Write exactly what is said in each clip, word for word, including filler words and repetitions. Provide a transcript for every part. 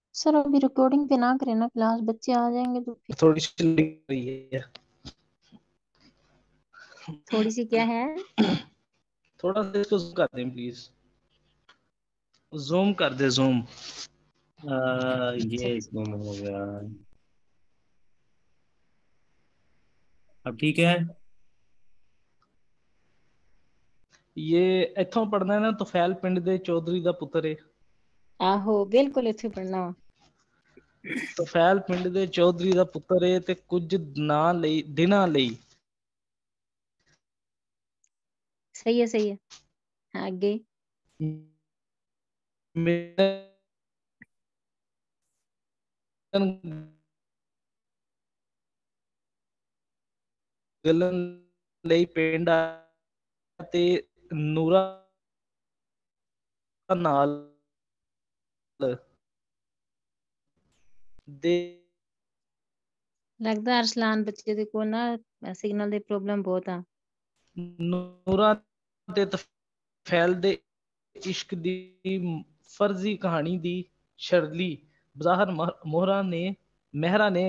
Sir अभी recording पे ना करें ना क्लास, बच्चे आ जाएंगे तो फिर। थोड़ी सी लग रही है। थोड़ी सी क्या है? थोड़ा सा इसको जूम कर दें प्लीज, जूम कर दे, जूम। आ, अच्छा ये गुम हो गया। अब ठीक है। ये इथों पढ़ना है ना, तुफैल पिंड दे चौधरी दा पुत्र है। आहो बिल्कुल इत्थे पढ़ना वा। तुफैल पिंड दे चौधरी दा पुत्र है ते कुछ ना ਲਈ दिना ਲਈ सही है सही है। हाँ, आगे। ਗਲਨ ਲਈ ਪਿੰਡ ਤੇ ਨੂਰਾ ਨਾਲ ਦੇ लगदा अरसलान बच्चे दे कोल ना सिग्नल दी प्रॉब्लम बहुत आ। ਨੂਰਾ ਤੇ ਤਫੈਲ ਦੇ ਇਸ਼ਕ ਦੀ ਫਰਜ਼ੀ ਕਹਾਣੀ ਦੀ ਸ਼ਰਲੀ ਜ਼ਾਹਰ ਮੋਹਰਾ ਨੇ ਮਹਿਰਾ ਨੇ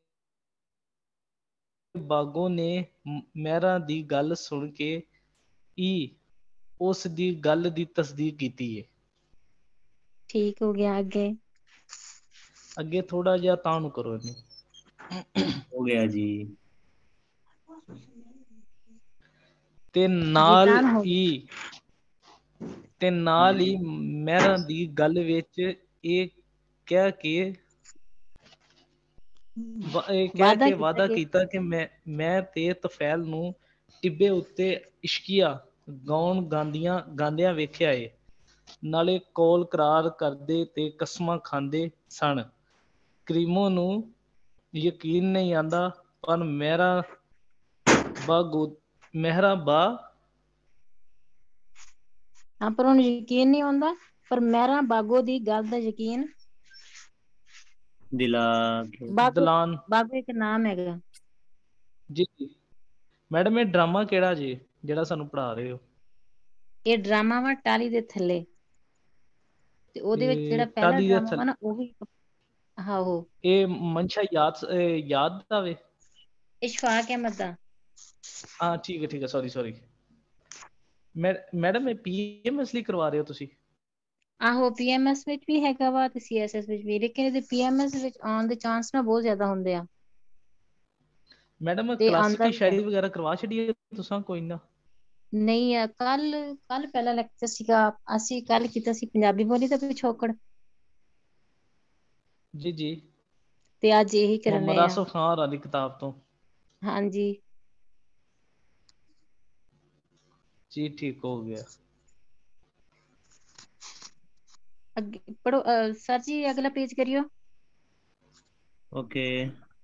ਬਾਗੋ ਨੇ ਮਹਿਰਾ ਦੀ ਗੱਲ ਸੁਣ ਕੇ ਹੀ ਉਸ ਦੀ ਗੱਲ ਦੀ ਤਸਦੀਕ ਕੀਤੀ ਹੈ। ठीक हो गया, आगे। ਅੱਗੇ ਥੋੜਾ ਜਿਹਾ ਤਾਂ ਨੂੰ ਕਰੋ ਇਹਨੂੰ। हो गया जी। ਤੇ जी ਨਾਲ टान हो ਹੀ ਤੇ ਨਾਲ ਹੀ ਮਹਿਰਾ ਦੀ ਗੱਲ ਵਿੱਚ ਇਹ ਕਹਿ ਕੇ ਵਾ- ਇਹ ਕਹਿ वादा ਕੇ किया ਵਾਅਦਾ कि ਕੀਤਾ ਕਿ ਮੈਂ ਮੈਂ ਤੇ ਤਫੈਲ ਨੂੰ ਟਿੱਬੇ ਉੱਤੇ ਇਸ਼ਕੀਆ ਗਾਉਣ ਗਾਉਂਦੀਆਂ ਗਾਉਂਦਿਆਂ ਵੇਖਿਆ ਏ, ਨਾਲੇ ਕੋਲ ਕਰਾਰ ਕਰਦੇ ਤੇ ਕਸਮਾਂ ਖਾਂਦੇ ਸਨ। ਕਰੀਮੋ ਨੂੰ ਯਕੀਨ ਨਹੀਂ ਆਂਦਾ, ਪਰ ਮਹਿਰਾ ਬਾ ਗੋ ਮਹਿਰਾ ਬਾ हाँ पर उन्हें यकीन नहीं होंदा, पर मेरा बागो दी गल दा यकीन। दिला के बागो ਦਲਾਨ। बागो एक नाम हैगा। ਜੀ ਜੀ ਮੈਡਮ, ਇਹ ਡਰਾਮਾ ਕਿਹੜਾ ਜੀ ਜਿਹੜਾ ਸਾਨੂੰ ਪੜ੍ਹਾ ਰਹੇ ਹੋ? ਇਹ ਡਰਾਮਾ ਵਾ ਟਾਲੀ ਦੇ ਥੱਲੇ, ਤੇ ਉਹਦੇ ਵਿੱਚ ਜਿਹੜਾ ਇਹ ਪਹਿਲਾ ਟਾਲੀ ਦੇ ਡਰਾਮਾ ਵਾ ਥੱਲੇ ਨਾ ਉਹੀ। ਆਹੋ, ਇਹ ਮਨਸ਼ਾ ਯਾਦ ਇਹ ਯਾਦ ਦਾ ਵੇ? ਇਸ਼ਫਾਕ ਅਹਿਮਦ ਦਾ। ਹਾਂ ਠੀਕ ਹੈ ਠੀਕ ਹੈ, ਸੌਰੀ ਸੌਰੀ। ਮੈਂ ਮੈਡਮ ਇਹ ਪੀਐਮਐਸ ਲਈ ਕਰਵਾ ਰਹੇ ਹੋ ਤੁਸੀਂ? ਆਹੋ ਪੀਐਮਐਸ ਵਿੱਚ ਵੀ ਹੈਗਾ ਵਾ ਤੇ ਸੀਐਸਐਸ ਵਿੱਚ ਵੀ, ਲੇਕਿਨ ਇਹਦੇ ਪੀਐਮਐਸ ਵਿੱਚ ਆਉਣ ਦੇ ਚਾਂਸ ਨਾ ਬਹੁਤ ਜ਼ਿਆਦਾ ਹੁੰਦੇ ਆ ਮੈਡਮ ਤੇ ਆਂਦਾ ਕਲਾਸਿਕਲ ਵੀ ਹੈ। ਸ਼ਾਇਰੀ ਵਗੈਰਾ ਕਰਵਾ ਛੱਡੀਏ ਤੁਸੀਂ? ਕੋਈ ਨਾ। ਨਹੀਂ ਆ, ਕੱਲ ਕੱਲ ਪਹਿਲਾ ਲੈਕਚਰ ਸੀਗਾ, ਅਸੀਂ ਕੱਲ ਕੀਤਾ ਸੀ ਪੰਜਾਬੀ ਬੋਲੀ ਦਾ ਪਿਛੋਕੜ, ਜੀ ਜੀ, ਤੇ ਅੱਜ ਇਹੀ ਕਰਨ ਮੁਹੰਮਦ ਰਹੇ ਆ। ਆਸਫ ਖਾਨ ਵਾਲੀ ਕਿਤਾਬ ਤੋਂ? ਹਾਂਜੀ ਜੀ ਠੀਕ ਹੋ ਗਿਆ। ਅੱਗੇ ਪੜੋ ਸਰ ਜੀ, ਅਗਲਾ ਪੇਜ ਕਰਿਓ। ओके।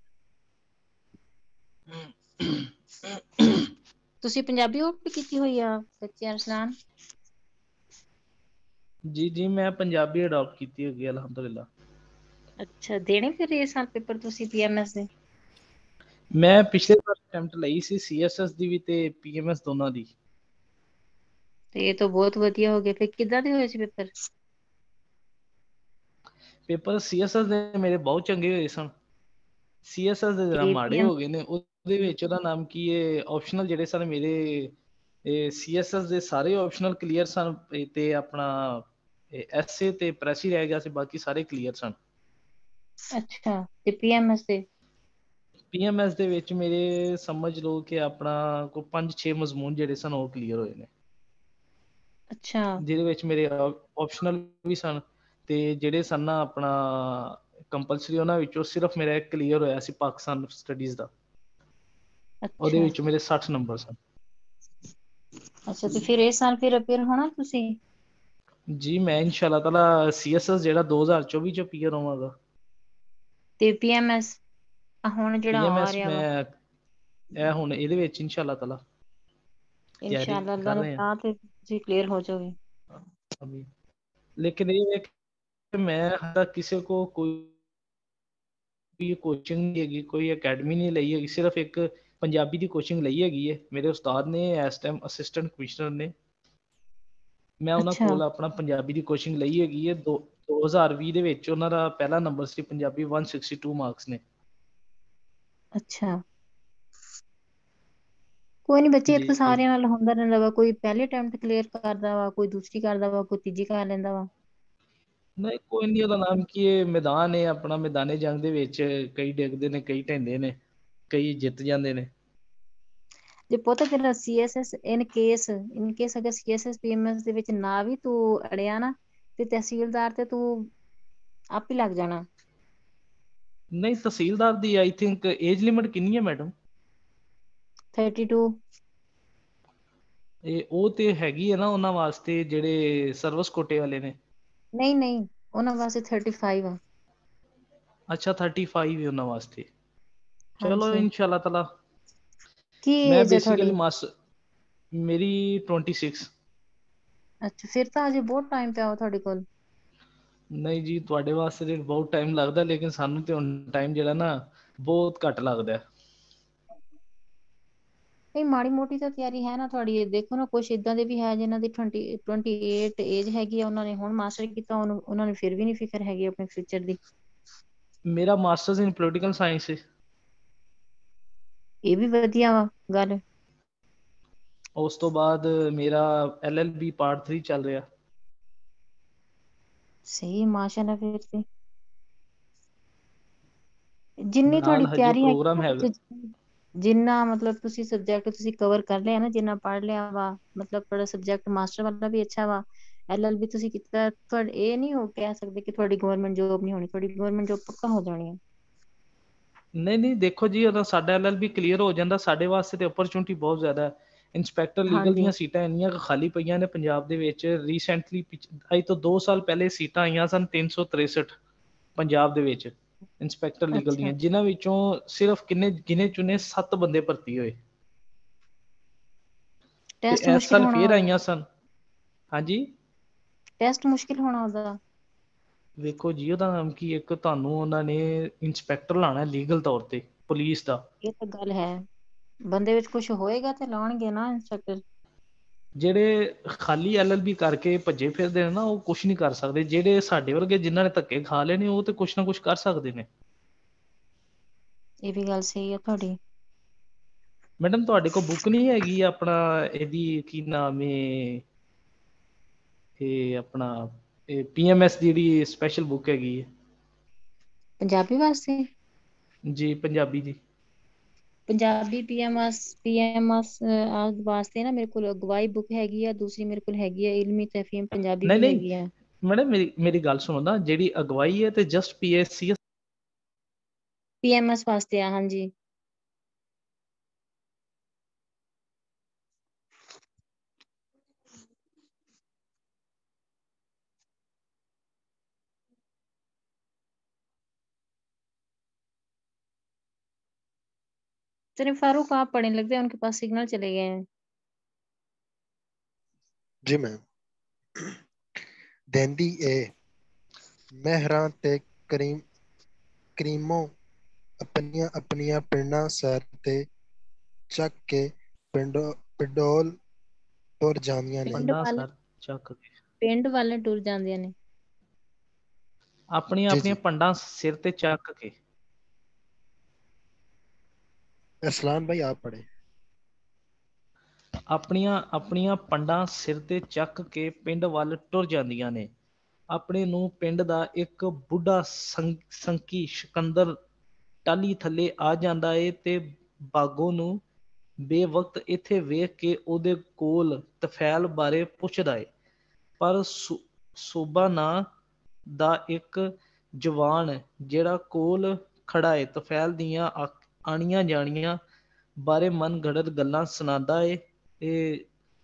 ਤੁਸੀਂ ਪੰਜਾਬੀ ਉਹ ਵੀ ਕੀਤੀ ਹੋਈ ਆ ਬੱਚੇ ਅਰਸਲਾਨ? ਜੀ ਜੀ, ਮੈਂ ਪੰਜਾਬੀ ਅਡਾਪਟ ਕੀਤੀ ਹੋਈ ਹੈ ਅਲਹਮਦੁਲਿਲਾ। ਅੱਛਾ, ਦੇਣੇ ਫਿਰ ਇਸ ਸਾਲ ਪੇਪਰ ਤੁਸੀਂ ਪੀਐਮਐਸ ਦੇ? ਮੈਂ ਪਿਛਲੇ ਸਾਲ ਅਟੈਂਪਟ ਲਈ ਸੀ ਸੀਐਸਐਸ ਦੀ ਵੀ ਤੇ ਪੀਐਮਐਸ ਦੋਨਾਂ ਦੀ। ਤੇ ਇਹ ਤਾਂ ਬਹੁਤ ਵਧੀਆ ਹੋ ਗਿਆ। ਫਿਰ ਕਿੱਦਾਂ ਦੇ ਹੋਏ ਸੀ ਪੇਪਰ? ਪੇਪਰ ਸੀਐਸਐਸ ਦੇ ਮੇਰੇ ਬਹੁਤ ਚੰਗੇ ਹੋਏ ਸਨ, ਸੀਐਸਐਸ ਦੇ ਜਰਾ ਤੇ ਮਾੜੇ ਪੀਐਮ ਹੋ ਗਏ ਨੇ। ਉਹਦੇ ਵਿੱਚ ਉਹਦਾ ਨਾਮ ਕੀ ਹੈ, ਆਪਸ਼ਨਲ ਜਿਹੜੇ ਸਨ ਮੇਰੇ, ਇਹ ਸੀਐਸਐਸ ਦੇ ਸਾਰੇ ਆਪਸ਼ਨਲ ਕਲੀਅਰ ਸਨ, ਤੇ ਆਪਣਾ ਐਸਏ ਤੇ ਪ੍ਰੈਸ ਹੀ ਰਹਿ ਗਿਆ ਸੀ, ਬਾਕੀ ਸਾਰੇ ਕਲੀਅਰ ਸਨ। ਅੱਛਾ, ਤੇ ਪੀਐਮਐਸ ਦੇ? ਪੀਐਮਐਸ ਦੇ ਵਿੱਚ ਮੇਰੇ ਸਮਝ ਲਓ ਕਿ ਆਪਣਾ ਕੋਈ ਪੰਜ ਛੇ ਮਜ਼ਮੂਨ ਜਿਹੜੇ ਸਨ ਉਹ ਕਲੀਅਰ ਹੋਏ ਨੇ, ਅੱਛਾ ਜਿਹਦੇ ਵਿੱਚ ਮੇਰੇ ਆਪਸ਼ਨਲ ਵੀ ਸਨ, ਤੇ ਜਿਹੜੇ ਸਨ ਨਾ ਆਪਣਾ ਕੰਪਲਸਰੀ, ਉਹਨਾਂ ਵਿੱਚੋਂ ਸਿਰਫ ਮੇਰਾ ਇੱਕ ਕਲੀਅਰ ਹੋਇਆ ਸੀ ਪਾਕਿਸਤਾਨ ਸਟੱਡੀਜ਼ ਦਾ, ਉਹਦੇ ਅੱਛਾ ਵਿੱਚ ਮੇਰੇ ਸੱਠ ਨੰਬਰ ਸਨ। ਅੱਛਾ, ਤੇ ਫਿਰ ਇਸ ਸਾਲ ਫਿਰ ਅਪੀਅਰ ਹੋਣਾ ਤੁਸੀਂ? ਜੀ ਮੈਂ ਇਨਸ਼ਾ ਅੱਲਾਹ ਤਾਲਾ ਸੀਐਸਐਸ ਜਿਹੜਾ ਦੋ ਹਜ਼ਾਰ ਚੌਵੀ ਚ ਪੀਅਰ ਹੋਵਾਂਗਾ। ਤੇ ਪੀਐਮਐਸ ਹੁਣ ਜਿਹੜਾ ਆ ਪੀਐਮਐਸ ਰਿਹਾ ਵਾ? ਮੈਂ ਇਹ ਹੁਣ ਇਹਦੇ ਵਿੱਚ ਇਨਸ਼ਾ ਅੱਲਾਹ ਤਾਲਾ ਤਿਆਰੀ ਇਨਸ਼ਾਅੱਲਾ ਅੱਲਾ ਕਰ ਨੇ ਰਹੇ ਤਾਂ ਤੇ ਤੁਸੀਂ ਕਲੀਅਰ ਹੋ ਜਾਓਗੇ। ਹਾਂ। ਲੇਕਿਨ ਇਹ ਹੈ ਕਿ ਮੈਂ ਹਾਲੇ ਤੱਕ ਕਿਸੇ ਕੋ ਕੋਈ ਕੋਈ ਕੋਚਿੰਗ ਨਹੀਂ ਹੈਗੀ, ਕੋਈ ਅਕੈਡਮੀ ਨਹੀਂ ਲਈ ਹੈਗੀ, ਸਿਰਫ ਇੱਕ ਪੰਜਾਬੀ ਦੀ ਕੋਚਿੰਗ ਲਈ ਹੈਗੀ ਹੈ ਮੇਰੇ ਉਸਤਾਦ ਨੇ, ਇਸ ਟਾਈਮ ਅਸਿਸਟੈਂਟ ਕਮਿਸ਼ਨਰ ਨੇ। ਮੈਂ ਉਹਨਾਂ ਅੱਛਾ ਕੋਲ ਆਪਣਾ ਪੰਜਾਬੀ ਦੀ ਕੋਚਿੰਗ ਲਈ ਹੈਗੀ ਹੈ ਦੋ ਦੋ ਹਜ਼ਾਰ ਵੀਹ ਦੇ ਵਿੱਚ ਉਹਨਾਂ ਦਾ ਪਹਿਲਾ ਨੰਬਰ ਸੀ ਪੰਜਾਬੀ ਇੱਕ ਸੌ ਬਾਸਠ ਮਾਰਕਸ ਨੇ। ਅੱਛਾ ਕੋਈ ਨਹੀਂ ਬੱਚੇ, ਜੀ ਇੱਥੇ ਸਾਰਿਆਂ ਨਾਲ ਹੁੰਦਾ ਰਹਿੰਦਾ ਵਾ, ਕੋਈ ਪਹਿਲੇ ਅਟੈਂਪਟ ਕਲੀਅਰ ਕਰਦਾ ਵਾ, ਕੋਈ ਦੂਸਰੀ ਕਰਦਾ ਵਾ, ਕੋਈ ਤੀਜੀ ਕਰ ਲੈਂਦਾ ਵਾ। ਨਹੀਂ ਕੋਈ ਨਹੀਂ, ਉਹਦਾ ਨਾਮ ਕੀ ਹੈ, ਮੈਦਾਨ ਹੈ ਆਪਣਾ, ਮੈਦਾਨੇ ਜੰਗ ਦੇ ਵਿੱਚ ਕਈ ਡਿੱਗਦੇ ਨੇ, ਕਈ ਢਹਿੰਦੇ ਨੇ, ਕਈ ਜਿੱਤ ਜਾਂਦੇ ਨੇ। ਜੇ ਪੁੱਤ ਤੇਰਾ C S S in case in case ਅਗਰ C S S P M S ਦੇ ਵਿੱਚ ਨਾ ਵੀ ਤੂੰ ਅੜਿਆ ਨਾ, ਤੇ ਤਹਿਸੀਲਦਾਰ ਤੇ ਤੂੰ ਆਪ ਹੀ ਲੱਗ ਜਾਣਾ। ਨਹੀਂ ਤਹਿਸੀਲਦਾਰ ਦੀ ਆਈ ਥਿੰਕ ਏਜ ਲਿਮਿਟ ਕਿੰਨੀ ਹੈ ਮੈਡਮ? Thirty to. ਇਹ ਉਹ ਤੇ ਹੈਗੀ ਹੈ ਨਾ ਉਹਨਾਂ ਵਾਸਤੇ ਜਿਹੜੇ ਸਰਵਿਸ ਕੋਟੇ ਵਾਲੇ ਨੇ। ਨਹੀਂ ਨਹੀਂ, ਉਹਨਾਂ ਵਾਸਤੇ ਥਰਟੀ ਫਾਈਵ ਆ। ਅੱਛਾ ਥਰਟੀ ਫਾਈਵ ਹੈ ਉਹਨਾਂ ਵਾਸਤੇ। ਚਲੋ ਹਾਂਜੀ, ਇਨਸ਼ਾਅੱਲਾ ਤਾਲਾ। ਕੀ ਮੈਂ ਏਜ ਹੈ ਬੇਸਿਕਲੀ ਤੁਹਾਡੀ? ਮਾਸ ਮੇਰੀ ਟਵੰਟੀ ਸਿਕਸ। ਅੱਛਾ ਫਿਰ ਤਾਂ ਅਜੇ ਬਹੁਤ ਟਾਈਮ ਪਿਆ ਵਾ ਤੁਹਾਡੇ ਕੋਲ। ਨਹੀਂ ਜੀ ਤੁਹਾਡੇ ਵਾਸਤੇ ਤੇ ਬਹੁਤ ਟਾਈਮ ਲੱਗਦਾ, ਲੇਕਿਨ ਸਾਨੂੰ ਤੇ ਹੁਣ ਟਾਈਮ ਜਿਹੜਾ ਨਾ ਬਹੁਤ ਘੱਟ ਲੱਗਦਾ। ਨਹੀਂ ਮਾੜੀ ਮੋਟੀ ਤਾਂ ਤਿਆਰੀ ਹੈ ਨਾ ਤੁਹਾਡੀ। ਦੇਖੋ ਨਾ ਕੁਛ ਇਦਾਂ ਦੇ ਵੀ ਹੈ ਜਿਨ੍ਹਾਂ ਦੀ ਟਵੰਟੀ ਟਵੰਟੀ ਏਟ ਏਜ ਹੈਗੀ ਆ, ਉਹਨਾਂ ਨੇ ਹੁਣ ਮਾਸਟਰ ਕੀਤਾ, ਉਹਨੂੰ ਉਹਨਾਂ ਨੂੰ ਫਿਰ ਵੀ ਨਹੀਂ ਫਿਕਰ ਹੈਗੀ ਆਪਣੇ ਫਿਊਚਰ ਦੀ। ਮੇਰਾ ਮਾਸਟਰਸ ਇਨ ਪੋਲੀਟੀਕਲ ਸਾਇੰਸ ਹੈ। ਇਹ ਵੀ ਵਧੀਆ ਵਾ ਗੱਲ। ਉਸ ਤੋਂ ਬਾਅਦ ਮੇਰਾ L L B part three ਚੱਲ ਰਿਹਾ। ਸਹੀ ਮਾਸ਼ਾਅੱਲਾ, ਫਿਰ ਤੇ ਜਿੰਨੀ ਨਾਲ ਤੁਹਾਡੀ ਹਜੇ ਤਿਆਰੀ ਹੈਗੀ ਪ੍ਰੋਗਰਾਮ ਨਾ ਹੈਗਾ। ਉਹਦੇ ਚ, ਜਿੰਨਾ ਮਤਲਬ ਤੁਸੀਂ ਸਬਜੈਕਟ ਤੁਸੀਂ ਕਵਰ ਕਰ ਲਿਆ ਨਾ, ਜਿੰਨਾ ਪੜ੍ਹ ਲਿਆ ਵਾ, ਮਤਲਬ ਤੁਹਾਡਾ ਸਬਜੈਕਟ ਮਾਸਟਰ ਵਾਲਾ ਵੀ ਅੱਛਾ ਵਾ, ਐਲ ਐਲ ਬੀ ਤੁਸੀਂ ਕੀਤਾ, ਤੁਹਾਡੇ ਇਹ ਨਹੀਂ ਹੋ ਕਹਿ ਸਕਦੇ ਕਿ ਤੁਹਾਡੀ ਗਵਰਨਮੈਂਟ ਜੋਬ ਨਹੀਂ ਹੋਣੀ, ਤੁਹਾਡੀ ਗਵਰਨਮੈਂਟ ਜੋਬ ਪੱਕਾ ਹੋ ਜਾਣੀ ਹੈ। ਨਹੀਂ ਨਹੀਂ ਦੇਖੋ ਜੀ, ਉਹਦਾ ਸਾਡਾ ਐਲ ਐਲ ਬੀ ਕਲੀਅਰ ਹੋ ਜਾਂਦਾ, ਸਾਡੇ ਵਾਸਤੇ ਤੇ ਓਪਰਚੁਨਿਟੀ ਬਹੁਤ ਜ਼ਿਆਦਾ ਹੈ। ਇੰਸਪੈਕਟਰ ਲੀਗਲ ਹਾਂਜੀ ਦੀਆਂ ਸੀਟਾਂ ਇੰਨੀਆਂ ਕੁ ਖਾਲੀ ਪਈਆਂ ਨੇ ਪੰਜਾਬ ਦੇ ਵਿੱਚ। ਰੀਸੈਂਟਲੀ ਅੱਜ ਤੋਂ ਦੋ ਸਾਲ ਪਹਿਲੇ ਸੀਟਾਂ ਆਈਆਂ ਸਨ ਤਿੰਨ ਸੌ ਤ੍ਰੇਸਠ ਪੰਜਾਬ ਦੇ ਵਿੱਚ ਇੰਸਪੈਕਟਰ ਲੀਗਲ ਅੱਛਾ ਦੀਆਂ, ਅੱਛਾ। ਜਿਨ੍ਹਾਂ ਵਿੱਚੋਂ ਸਿਰਫ ਕਿੰਨੇ ਗਿਨੇ ਚੁਨੇ ਸੱਤ ਬੰਦੇ ਭਰਤੀ ਹੋਏ। ਤੇ ਟੈਸਟ ਇਸ ਮੁਸ਼ਕਿਲ ਸਾਲ ਹੋਣਾ ਫੇਰ ਉਹਦਾ। ਆਈਆਂ ਸਨ। ਹਾਂਜੀ ਟੈਸਟ ਮੁਸ਼ਕਿਲ ਹੋਣਾ ਉਹਦਾ। ਵੇਖੋ ਜੀ ਉਹਦਾ ਨਾਮ ਕੀ, ਇੱਕ ਤੁਹਾਨੂੰ ਉਹਨਾਂ ਨੇ ਇੰਸਪੈਕਟਰ ਲਾਉਣਾ ਲੀਗਲ ਤੌਰ ਤੇ ਪੁਲਿਸ ਦਾ। ਇਹ ਤਾਂ ਗੱਲ ਹੈ, ਬੰਦੇ ਵਿੱਚ ਕੁਛ ਹੋਏਗਾ ਤੇ ਲਾਉਣਗੇ ਨਾ ਇੰਸਟਰਕਟਰ। ਜਿਹੜੇ ਖਾਲੀ ਐਲ ਐਲ ਬੀ ਕਰਕੇ ਭੱਜੇ ਫਿਰਦੇ ਨੇ ਨਾ, ਉਹ ਕੁਛ ਨਹੀਂ ਕਰ ਸਕਦੇ। ਜਿਹੜੇ ਸਾਡੇ ਵਰਗੇ ਜਿਨ੍ਹਾਂ ਨੇ ਧੱਕੇ ਖਾ ਲਏ ਨੇ, ਉਹ ਤੇ ਕੁਛ ਨਾ ਕੁਛ ਕਰ ਸਕਦੇ ਨੇ। ਇਹ ਵੀ ਗੱਲ ਸਹੀ ਹੈ ਤੁਹਾਡੀ। ਮੈਡਮ ਤੁਹਾਡੇ ਕੋਲ ਬੁੱਕ ਨਹੀਂ ਹੈਗੀ ਆਪਣਾ ਇਹਦੀ ਕੀ ਨਾਮ ਹੈ, ਇਹ ਆਪਣਾ ਇਹ ਪੀ ਐਮ ਐਸ ਦੀ ਜਿਹੜੀ ਸਪੈਸ਼ਲ ਬੁੱਕ ਹੈਗੀ ਹੈ। ਪੰਜਾਬੀ ਵਾਸਤੇ? ਜੀ ਪੰਜਾਬੀ ਦੀ। Punjabi P M S P M S ਵਾਸਤੇ ਨਾ ਮੇਰੇ ਕੋਲ ਅਗਵਾਈ ਬੁੱਕ ਹੈਗੀ ਆ, ਦੂਸਰੀ ਮੇਰੇ ਕੋਲ ਹੈਗੀ ਆ ਇਲਮੀ ਤਫਹੀਮ ਪੰਜਾਬੀ ਨਹੀਂ ਵੀ ਨਹੀਂ ਹੈਗੀ ਆ। ਮੈਡਮ ਮੇਰੀ ਮੇਰੀ ਗੱਲ ਸੁਣੋ ਨਾ, ਜਿਹੜੀ ਅਗਵਾਈ ਹੈ ਤੇ just P S C P M S ਵਾਸਤੇ ਆ, ਹਾਂਜੀ। चलिए फारूक आप पढ़ने लगते हैं, उनके पास सिग्नल चले गए हैं। जी मैम। देंदी ए ਮਹਿਰਾਂ ਤੇ ਕਰੀਮ ਕਰੀਮੋ ਆਪਣੀਆਂ ਆਪਣੀਆਂ ਪਿੰਡਾਂ ਸਿਰ ਤੇ ਚੱਕ ਕੇ ਪਿੰਡੋ ਪਿੰਡੋਲ ਤੁਰ ਜਾਂਦੀਆਂ ਨੇ। ਪਿੰਡ ਪੰਡਾ ਵੱਲ ਸਰ ਚੱਕ ਕੇ ਪਿੰਡ ਵੱਲ ਟੁਰ ਜਾਂਦੀਆਂ ਨੇ। ਆਪਣੀਆਂ ਜੀ ਆਪਣੀਆਂ ਜੀ ਪੰਡਾਂ ਸਿਰ ਤੇ ਚੱਕ ਕੇ। ਅਸਲਾਨ ਭਾਈ ਆਪ ਪढ़े। ਆਪਣੀਆਂ ਆਪਣੀਆਂ ਪੰਡਾਂ ਸਿਰ ਤੇ ਚੱਕ ਕੇ ਪਿੰਡ ਵੱਲ ਟੁਰ ਜਾਂਦੀਆਂ ਨੇ। ਆਪਣੇ ਨੂੰ ਪਿੰਡ ਦਾ ਇੱਕ ਬੁੱਢਾ ਸੰ ਸੰਕੀ ਸ਼ਕੰਦਰ ਟਾਹਲੀ ਥੱਲੇ ਆ ਜਾਂਦਾ ਏ ਤੇ ਬਾਗੋ ਨੂੰ ਬੇਵਕਤ ਇੱਥੇ ਵੇਖ ਕੇ ਉਹਦੇ ਕੋਲ ਤਫੈਲ ਬਾਰੇ ਪੁੱਛਦਾ ਏ। ਪਰ ਸੂ ਸੂਬਾ ਨਾਂ ਦਾ ਇੱਕ ਜਵਾਨ ਜਿਹੜਾ ਕੋਲ ਖੜਾ ਏ ਤਫੈਲ ਦੀਆਂ ਆਣੀਆਂ ਜਾਣੀਆਂ ਬਾਰੇ ਮਨ ਗੜਤ ਗੱਲਾਂ ਸੁਣਾਉਂਦਾ ਏ ਤੇ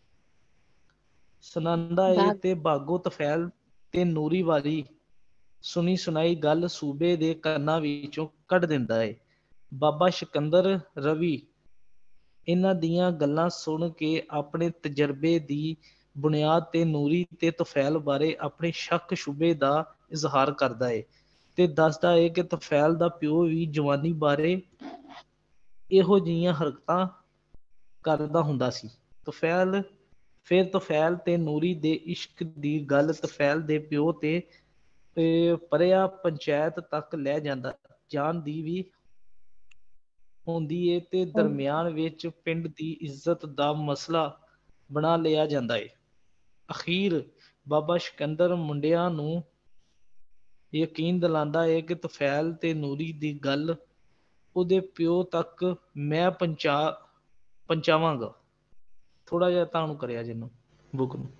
ਸੁਣਾਉਂਦਾ ਏ ਬਾਗ ਤੇ ਬਾਗੋ ਤਫੈਲ ਤੇ ਨੂਰੀ ਵਾਲੀ ਸੁਣੀ ਸੁਣਾਈ ਗੱਲ ਸੂਬੇ ਦੇ ਕੰਨਾਂ ਵਿੱਚੋਂ ਕੱਢ ਦਿੰਦਾ ਏ। ਬਾਬਾ ਸ਼ਿਕੰਦਰ ਰਵੀ ਇਹਨਾਂ ਦੀਆਂ ਗੱਲਾਂ ਸੁਣ ਕੇ ਆਪਣੇ ਤਜਰਬੇ ਦੀ ਬੁਨਿਆਦ ਤੇ ਨੂਰੀ ਤੇ ਤੁਫੈਲ ਬਾਰੇ ਆਪਣੇ ਸ਼ੱਕ ਸ਼ੁਬੇ ਦਾ ਇਜ਼ਹਾਰ ਕਰਦਾ ਏ ਤੇ ਦੱਸਦਾ ਏ ਕਿ ਤੁਫੈਲ ਦਾ ਪਿਓ ਵੀ ਜਵਾਨੀ ਬਾਰੇ ਇਹੋ ਜਿਹੀਆਂ ਹਰਕਤਾਂ ਕਰਦਾ ਹੁੰਦਾ ਸੀ। ਤੁਫੈਲ ਫਿਰ ਤੁਫੈਲ ਤੇ ਨੂਰੀ ਦੇ ਇਸ਼ਕ ਦੀ ਗੱਲ ਤੁਫੈਲ ਦੇ ਪਿਓ ਤੇ ਇਹ ਪਰਿਆ ਪੰਚਾਇਤ ਤੱਕ ਲੈ ਜਾਂਦਾ ਜਾਣ ਦੀ ਵੀ ਹੁੰਦੀ ਏ ਤੇ ਦਰਮਿਆਨ ਵਿੱਚ ਪਿੰਡ ਦੀ ਇੱਜ਼ਤ ਦਾ ਮਸਲਾ ਬਣਾ ਲਿਆ ਜਾਂਦਾ ਏ। ਅਖੀਰ ਬਾਬਾ ਸਿਕੰਦਰ ਮੁੰਡਿਆਂ ਨੂੰ ਯਕੀਨ ਦਿਲਾਂਦਾ ਏ ਕਿ ਤੁਫੈਲ ਤੇ ਨੂਰੀ ਦੀ ਗੱਲ ਉਹਦੇ ਪਿਓ ਤੱਕ ਮੈਂ ਪਹੁੰਚਾ ਪਹੁੰਚਾਵਾਂਗਾ। ਥੋੜਾ ਜਿਹਾ ਤੁਹਾਨੂੰ ਕਰਿਆ ਜਿਹਨੂੰ ਬੁੱਕ ਨੂੰ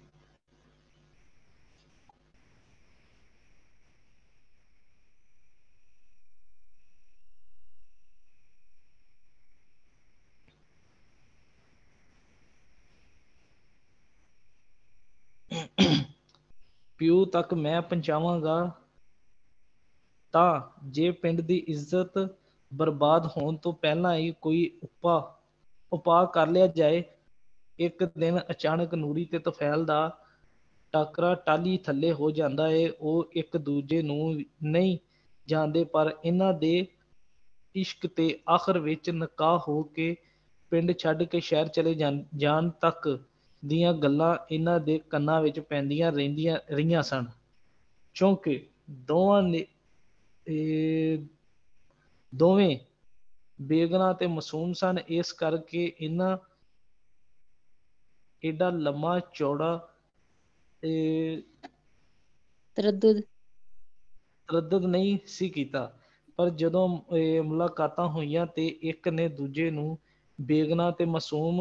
ਪਿਓ ਤੱਕ ਮੈਂ ਪਹੁੰਚਾਵਾਂਗਾ ਤਾਂ ਜੇ ਪਿੰਡ ਦੀ ਇੱਜ਼ਤ ਬਰਬਾਦ ਹੋਣ ਤੋਂ ਪਹਿਲਾਂ ਹੀ ਕੋਈ ਉਪਾ ਉਪਾਅ ਕਰ ਲਿਆ ਜਾਏ। ਇੱਕ ਦਿਨ ਅਚਾਨਕ ਨੂਰੀ ਤੇ ਤੁਫੈਲ ਦਾ ਟਾਕਰਾ ਟਾਹਲੀ ਥੱਲੇ ਹੋ ਜਾਂਦਾ ਏ। ਉਹ ਇੱਕ ਦੂਜੇ ਨੂੰ ਨਹੀਂ ਜਾਣਦੇ ਪਰ ਇਹਨਾਂ ਦੇ ਇਸ਼ਕ ਤੇ ਆਖਰ ਵਿੱਚ ਨਿਕਾਹ ਹੋ ਕੇ ਪਿੰਡ ਛੱਡ ਕੇ ਸ਼ਹਿਰ ਚਲੇ ਜਾਣ ਜਾਣ ਤੱਕ ਦੀਆਂ ਗੱਲਾਂ ਇਹਨਾਂ ਦੇ ਕੰਨਾਂ ਵਿੱਚ ਪੈਂਦੀਆਂ ਰਹਿੰਦੀਆਂ ਰਹੀਆਂ ਸਨ। ਕਿਉਂਕਿ ਦੋਵਾਂ ਨੇ ਇਹ ਦੋਵੇਂ ਬੇਗਨਾ ਤੇ ਮਾਸੂਮ ਸਨ। ਇਸ ਕਰਕੇ ਇਹਨਾਂ ਏਡਾ ਲੰਮਾ ਚੌੜਾ ਤੇ ਤਰੱਦੁਦ ਤਰੱਦਦ ਨਹੀਂ ਸੀ ਕੀਤਾ। ਪਰ ਜਦੋਂ ਇਹ ਮੁਲਾਕਾਤਾਂ ਹੋਈਆਂ ਤੇ ਇੱਕ ਨੇ ਦੂਜੇ ਨੂੰ ਬੇਗਨਾ ਤੇ ਮਾਸੂਮ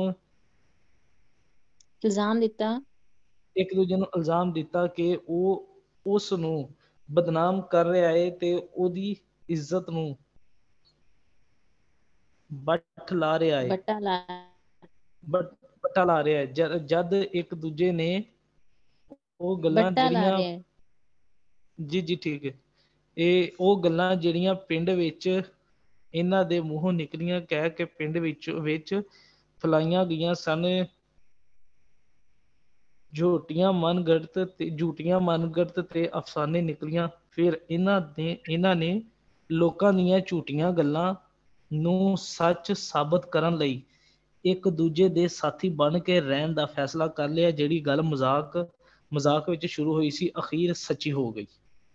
ਇਲਜ਼ਾਮ ਦਿੱਤਾ ਇੱਕ ਦੂਜੇ ਨੂੰ ਇਲਜ਼ਾਮ ਦਿੱਤਾ ਕਿ ਉਹ ਉਸ ਨੂੰ ਬਦਨਾਮ ਕਰ ਰਿਹਾ ਏ ਤੇ ਉਹਦੀ ਇੱਜ਼ਤ ਨੂੰ ਬੱਠ ਲਾ ਰਿਹਾ ਏ ਬੱਟਾ ਲਾ ਬੱਟ ਬੱਟਾ ਲਾ ਰਿਹਾ ਏ। ਜਦ ਜਦ ਇੱਕ ਦੂਜੇ ਨੇ ਉਹ ਗੱਲਾਂ ਬੱਟਾ ਲਾ ਜਿਹੜੀਆਂ ਰਿਹਾ ਹੈ। ਜੀ ਜੀ ਠੀਕ ਹੈ ਇਹ ਉਹ ਗੱਲਾਂ ਜਿਹੜੀਆਂ ਪਿੰਡ ਵਿੱਚ ਇਹਨਾਂ ਦੇ ਮੂੰਹੋਂ ਨਿਕਲੀਆਂ ਕਹਿ ਕੇ ਪਿੰਡ ਵਿੱਚ ਵਿੱਚ ਫੈਲਾਈਆਂ ਗਈਆਂ ਸਨ। ਝੂਠੀਆਂ ਮਨਗੜਤ ਤੇ ਝੂਠੀਆਂ ਮਨਗੜਤ ਤੇ ਅਫਸਾਨੇ ਨਿਕਲੀਆਂ। ਫਿਰ ਇਹਨਾਂ ਨੇ ਇਹਨਾਂ ਨੇ ਲੋਕਾਂ ਦੀਆਂ ਝੂਠੀਆਂ ਗੱਲਾਂ ਨੂੰ ਸੱਚ ਸਾਬਤ ਕਰਨ ਲਈ ਇੱਕ ਦੂਜੇ ਦੇ ਸਾਥੀ ਬਣ ਕੇ ਰਹਿਣ ਦਾ ਫੈਸਲਾ ਕਰ ਲਿਆ। ਜਿਹੜੀ ਗੱਲ ਮਜ਼ਾਕ ਮਜ਼ਾਕ ਵਿੱਚ ਸ਼ੁਰੂ ਹੋਈ ਸੀ ਅਖੀਰ ਸੱਚੀ ਹੋ ਗਈ।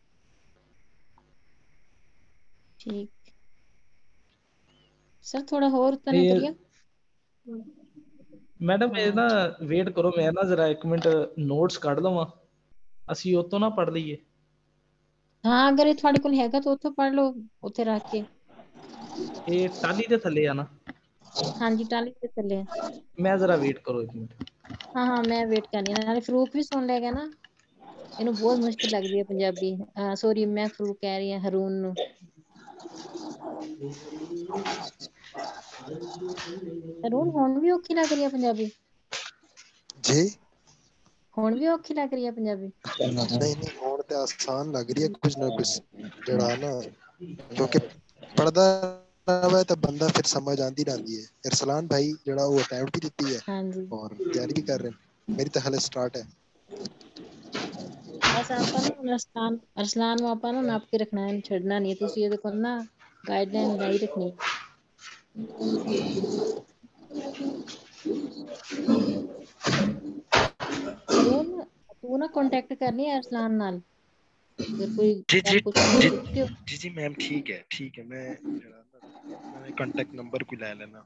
ਠੀਕ ਸਰ ਥੋੜਾ ਹੋਰ ਤਾਂ ਨਾ ਇਹ ਕਰੀਏ। ਮੈਡਮ ਇਹ ਹਾਂ ਨਾ ਵੇਟ ਕਰੋ ਮੈਂ ਨਾ ਜ਼ਰਾ ਇੱਕ ਮਿੰਟ ਨੋਟਸ ਕੱਢ ਲਵਾਂ ਅਸੀਂ ਉਹ ਤੋਂ ਨਾ ਪੜ੍ਹ ਲਈਏ। ਹਾਂ ਅਗਰ ਇਹ ਤੁਹਾਡੇ ਕੋਲ ਹੈਗਾ ਤਾਂ ਉੱਥੋਂ ਪੜ੍ਹ ਲਓ ਉੱਥੇ ਰੱਖ ਕੇ। ਇਹ ਟਾਲੀ ਦੇ ਥੱਲੇ ਆ ਨਾ ਹਾਂਜੀ ਟਾਲੀ ਦੇ ਥੱਲੇ। ਮੈਂ ਜ਼ਰਾ ਵੇਟ ਕਰੋ ਇੱਕ ਮਿੰਟ। ਹਾਂ ਹਾਂ ਮੈਂ ਵੇਟ ਕਰਨੀ ਆ ਨਾਲੇ ਫਰੂਕ ਵੀ ਸੁਣ ਲਏਗਾ ਨਾ। ਇਹਨੂੰ ਬਹੁਤ ਮੁਸ਼ਕਿਲ ਲੱਗਦੀ ਹੈ ਪੰਜਾਬੀ। ਸੋਰੀ ਮੈਂ ਫਰੂਕ ਕਹਿ ਰਹੀ ਹਾਂ ਹਰੂਨ ਨੂੰ। ਹਰੂਨ ਹੁਣ ਵੀ ਔਖੀ ਲੱਗ ਰਹੀ ਹੈ ਪੰਜਾਬੀ। ਜੀ ਹੁਣ ਵੀ ਔਖੀ ਲੱਗ ਰਹੀ ਹੈ ਪੰਜਾਬੀ। ਨਹੀਂ ਨਹੀਂ ਹੁਣ ਤੇ ਆਸਾਨ ਲੱਗ ਰਹੀ ਹੈ ਕੁਝ ਨਾ ਕੁਝ ਜਿਹੜਾ ਨਾ ਕਿਉਂਕਿ ਪੜਦਾ ਵਾ ਤਾਂ ਬੰਦਾ ਫਿਰ ਸਮਝ ਆਂਦੀ ਰਹਿੰਦੀ ਹੈ। ਇਰਸਲਾਨ ਭਾਈ ਜਿਹੜਾ ਉਹ ਅਟੈਂਪਟ ਵੀ ਦਿੱਤੀ ਹੈ ਹਾਂਜੀ ਔਰ ਤਿਆਰੀ ਵੀ ਕਰ ਰਹੇ ਨੇ। ਮੇਰੀ ਤਾਂ ਹਲੇ ਸਟਾਰਟ ਹੈ। ਬਸ ਆਪਾਂ ਨਾ ਅਰਸਲਾਨ ਅਰਸਲਾਨ ਨੂੰ ਆਪਾਂ ਨਾ ਨਾਪ ਕੇ ਰੱਖਣਾ ਇਹਨੂੰ ਛੱਡਣਾ ਨਹੀਂ। ਤੁਸੀਂ ਇਹਦੇ ਕੋਲ ਨਾ ਗਾਈਡਲਾਈਨ ਲਾਈ ਰੱਖਣੀ। ਹਰੂਨ ਤੂੰ ਨਾ ਕੰਟੈਕਟ ਕਰਨੀ ਹੈ ਅਰਸਲਾਨ ਨਾਲ। ਅਗਰ ਕੋਈ जी जी ਗੱਲ ਪੁੱਛਣੀ ਹੈ जी ਪੁੱਛਿਓ। जी जी मैम ठीक है ठीक है मैं जरा ना मैं कांटेक्ट नंबर भी ले लेना।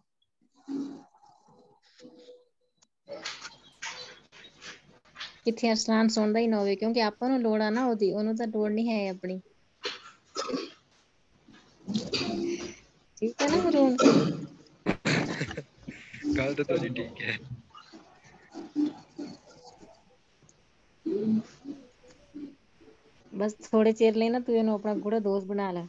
ਕਿੱਥੇ ਅਰਸਲਾਨ ਸੁਣਦਾ ਹੀ ਨਾ ਹੋਵੇ ਕਿਉਂਕਿ ਆਪਾਂ ਨੂੰ ਲੋੜ ਆ ਨਾ ਉਹਦੀ ਉਹਨੂੰ ਤਾਂ ਲੋੜ ਨਹੀਂ ਹੈ ਆਪਣੀ। ਠੀਕ ਹੈ ਨਾ ਹਰੂਨ। ਗੱਲ ਤਾਂ ਤੁਹਾਡੀ ਠੀਕ ਹੈ। ਬਸ ਥੋੜੇ ਚਿਰ ਲਈ ਨਾ ਤੂੰ ਇਹਨੂੰ ਆਪਣਾ ਗੂੜਾ ਦੋਸਤ ਬਣਾ ਲੈ।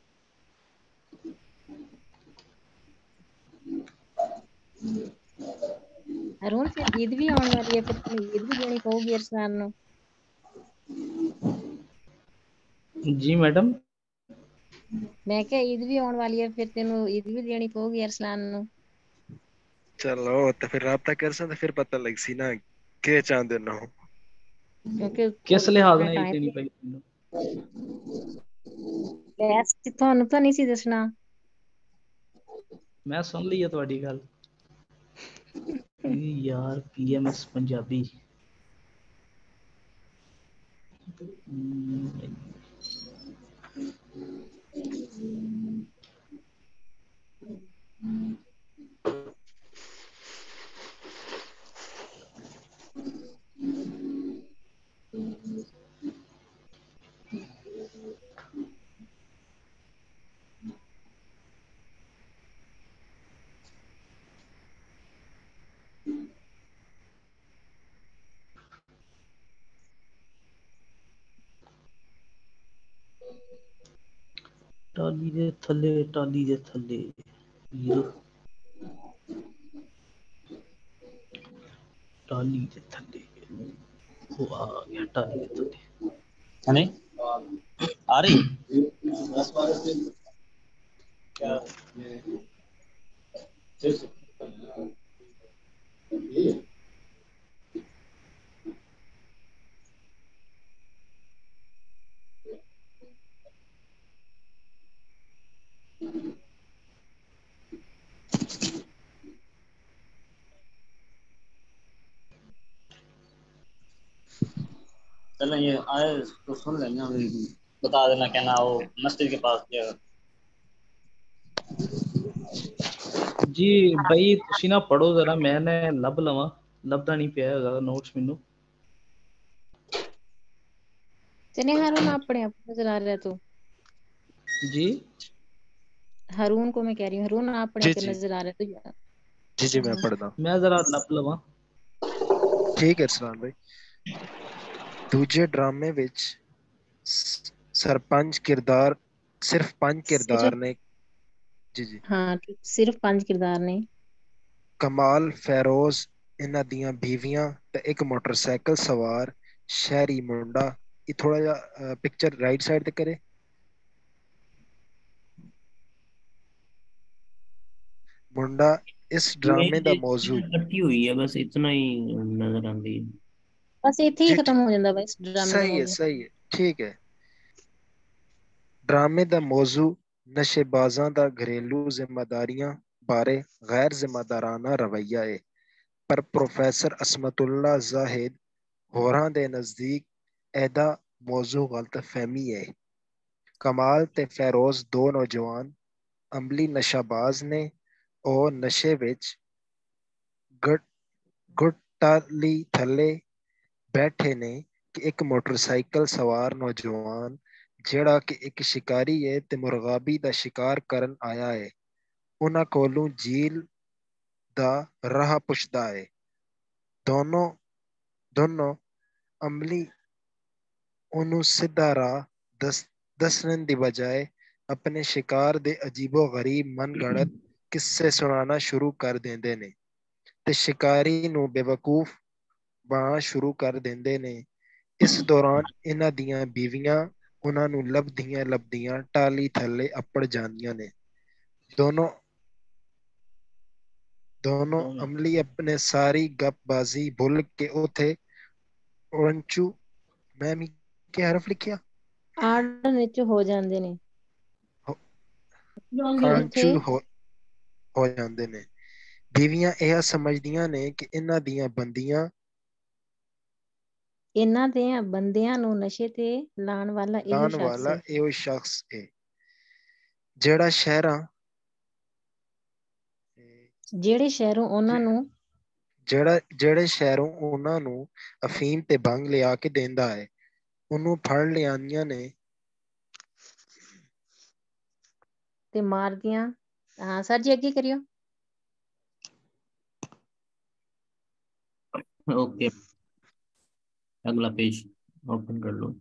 ਹਰੂਨ ਫਿਰ ਈਦ ਵੀ ਆਉਣ ਵਾਲੀ ਹੈ ਫਿਰ ਤੈਨੂੰ ਈਦ ਵੀ ਦੇਣੀ ਪਊਗੀ ਅਰਸਲਾਨ ਨੂੰ। ਜੀ ਮੈਡਮ ਮੈਂ ਕਿਹਾ ਈਦ ਵੀ ਆਉਣ ਵਾਲੀ ਹੈ ਫਿਰ ਤੈਨੂੰ ਈਦ ਵੀ ਦੇਣੀ ਪਊਗੀ ਅਰਸਲਾਨ ਨੂੰ। चलो तो फिर राब्ता कर सकते फिर पता लग सी ना के चाहते ना हो। ਕਿਉਂਕਿ ਕਿਸ ਥੋੜਾ ਲਿਹਾਜ਼ ਆਪਣਾ ਨਾਲ ਇਹ ਟਾਈਮ ਦੇਣੀ ਪਈ ਮੈਨੂੰ ਬੈਸ ਤੁਹਾਨੂੰ ਤਾਂ ਨਹੀਂ ਸੀ ਦੱਸਣਾ। ਮੈਂ ਸੁਣ ਲਈ ਆ ਤੁਹਾਡੀ ਗੱਲ। ਇਹ ਯਾਰ ਪੀ ਐਮ ਐਸ ਪੰਜਾਬੀ ਟਾਲੀ ਦੇ ਥੱਲੇ ਟਾਲੀ ਦੇ ਥੱਲੇ ਵੀਰ ਟਾਲੀ ਦੇ ਥੱਲੇ ਉਹ ਆ ਗਿਆ ਟਾਲੀ ਦੇ ਥੱਲੇ है नहीं आ रही चलो ये आए तो सुन लेंगे हम, बता देना क्या ना वो मस्जिद के पास क्या ਜੀ ਬਈ ਤੁਸੀਂ ਨਾ ਪੜੋ ਜ਼ਰਾ, ਮੈਂ ਨਾ ਲੱਭ ਲਵਾਂ, ਲੱਭਦਾ ਨਹੀਂ ਪਿਆ ਹੈਗਾ ਨੋਟਸ ਮੈਨੂੰ। चने हारून अपने आप नजर आ रहा तो जी हारून को मैं कह रही हूँ, हारून अपने जी आप जी नजर आ रहा तो जी जी मैं पढ़दा ਮੈਂ ਜ਼ਰਾ ਲੱਭ ਲਵਾਂ। ਠੀਕ ਹੈ ਅਰਸਲਾਨ ਭਾਈ। ਦੂਜੇ ਡਰਾਮੇ ਵਿੱਚ ਸ- ਸਰਪੰਚ ਕਿਰਦਾਰ ਸਿਰਫ ਪੰਜ ਕਿਰਦਾਰ सिर्फ ਨੇ। ਜੀ ਜੀ। हाँ ठीक, सिर्फ पांच किरदार ने। ਕਮਾਲ ਫੈਰੋਜ਼, ਇਹਨਾਂ ਦੀਆਂ ਬੀਵੀਆਂ ਤੇ ਇੱਕ ਮੋਟਰਸਾਈਕਲ ਸਵਾਰ ਸ਼ਹਿਰੀ ਮੁੰਡਾ। ਇਹ ਥੋੜਾ ਜਿਹਾ ਪਿਕਚਰ ਰਾਈਟ ਸਾਈਡ ਤੇ ਕਰੇ। ਮੁੰਡਾ ਇਸ ਡਰਾਮੇ ਦਾ ਮੌਜੂ। इकट्ठी हुई है बस इतना ही नजर आती है। बस इत्थे ही जी खत्म हो जाता बस ड्रामे का सही है मौजू। सही है ठीक है। ਡਰਾਮੇ ਦਾ ਮੌਜੂ ਨਸ਼ੇਬਾਜ਼ਾਂ ਦਾ ਘਰੇਲੂ ਜ਼ਿੰਮੇਦਾਰੀਆਂ ਬਾਰੇ ਗੈਰ ਜ਼ਿੰਮੇਦਾਰਾਨਾ ਰਵੱਈਆ ਹੈ, ਪਰ ਪ੍ਰੋਫੈਸਰ ਅਸਮਤੁੱਲਾ ਜ਼ਾਹਿਦ ਹੋਰਾਂ ਦੇ ਨਜ਼ਦੀਕ ਇਹਦਾ ਮੌਜੂ ਗਲਤਫਹਿਮੀ ਹੈ। ਕਮਾਲ ਤੇ ਫੈਰੋਜ਼ ਦੋ ਨੌਜਵਾਨ ਅਮਲੀ ਨਸ਼ਾਬਾਜ਼ ਨੇ। ਉਹ ਨਸ਼ੇ ਵਿੱਚ ਗੁੱਟ ਗੁੱਟਾਲੀ ਥੱਲੇ ਬੈਠੇ ਨੇ ਕਿ ਇੱਕ ਮੋਟਰਸਾਈਕਲ ਸਵਾਰ ਨੌਜਵਾਨ ਜਿਹੜਾ ਕਿ ਇੱਕ ਸ਼ਿਕਾਰੀ ਹੈ ਤੇ ਮੁਰਗਾਬੀ ਦਾ ਸ਼ਿਕਾਰ ਕਰਨ ਆਇਆ ਹੈ, ਉਹਨਾਂ ਕੋਲੋਂ ਝੀਲ ਦਾ ਰਾਹ ਪੁੱਛਦਾ ਹੈ। ਦੋਨੋਂ ਦੋਨੋਂ ਅਮਲੀ ਉਹਨੂੰ ਸਿੱਧਾ ਰਾਹ ਦੱਸ ਦੱਸਣ ਦੀ ਬਜਾਏ ਆਪਣੇ ਸ਼ਿਕਾਰ ਦੇ ਅਜੀਬੋ-ਗਰੀਬ ਮਨਗੜਤ ਕਿੱਸੇ ਸੁਣਾਉਣਾ ਸ਼ੁਰੂ ਕਰ ਦਿੰਦੇ ਨੇ ਤੇ ਸ਼ਿਕਾਰੀ ਨੂੰ ਬੇਵਕੂਫ ਬਣਾਉਣਾ ਸ਼ੁਰੂ ਕਰ ਦਿੰਦੇ ਨੇ। ਇਸ ਦੌਰਾਨ ਇਹਨਾਂ ਦੀਆਂ ਬੀਵੀਆਂ ਉਹਨਾਂ ਨੂੰ ਲੱਭਦੀਆਂ ਲੱਭਦੀਆਂ ਟਾਹਲੀ ਥੱਲੇ ਅੱਪੜ ਜਾਂਦੀਆਂ ਨੇ। ਦੋਨੋਂ ਦੋਨੋਂ ਅਮਲੀ ਆਪਣੇ ਸਾਰੀ ਗੱਪਬਾਜ਼ੀ ਭੁੱਲ ਕੇ ਉੱਥੇ ਉੜੰਚੂ ਮੈਂ ਵੀ ਕੀ ਹਰਫ ਲਿਖਿਆ ਆੜਨ ਵਿੱਚ ਹੋ ਜਾਂਦੇ ਨੇ। ਅਣਚੂ ਉੱਥੇ ਹੋ ਹੋ ਜਾਂਦੇ ਨੇ। ਬੀਵੀਆਂ ਇਹ ਸਮਝਦੀਆਂ ਨੇ ਕਿ ਇਹਨਾਂ ਦੀਆਂ ਬੰਦੀਆਂ ਇਹਨਾਂ ਦੇ ਬੰਦਿਆਂ ਨੂੰ ਨਸ਼ੇ ਤੇ ਲਾਉਣ ਵਾਲਾ ਇਹੋ ਲਾਉਣ ਸ਼ਖਸ ਵਾਲਾ ਹੈ ਇਹੋ ਸ਼ਖਸ ਹੈ ਜਿਹੜਾ ਸ਼ਹਿਰਾਂ ਜਿਹੜੇ ਸ਼ਹਿਰੋਂ ਉਹਨਾਂ ਨੂੰ ਜਿਹੜਾ ਜਿਹੜੇ ਸ਼ਹਿਰੋਂ ਉਹਨਾਂ ਨੂੰ ਅਫੀਮ ਤੇ ਭੰਗ ਲਿਆ ਕੇ ਦਿੰਦਾ ਹੈ। ਉਹਨੂੰ ਫੜ ਲਿਆਂਦੀਆਂ ਨੇ ਤੇ ਮਾਰਦੀਆਂ। ਹਾਂ ਸਰ ਜੀ ਅੱਗੇ ਕਰਿਓ। ओके अगला पेज ओपन कर लो।